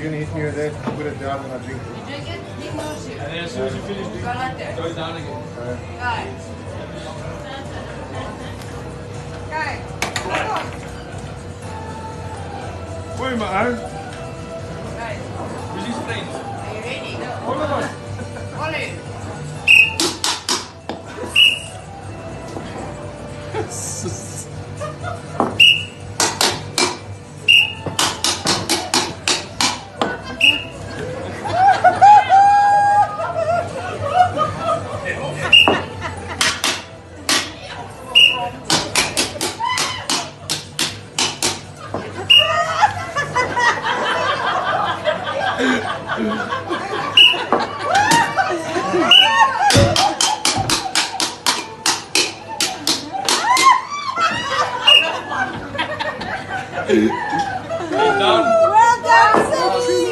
can eat here, there, put it down and I drink it. You drink it? Drink more soup. And then as soon as you finish drinking, Go like that. throw it down again. Right. Okay. Come on. Gooi maar uit. Right. Precies vreemd. Are you ready? Go. Hold on. Ollie. Done. Well done, Sophie.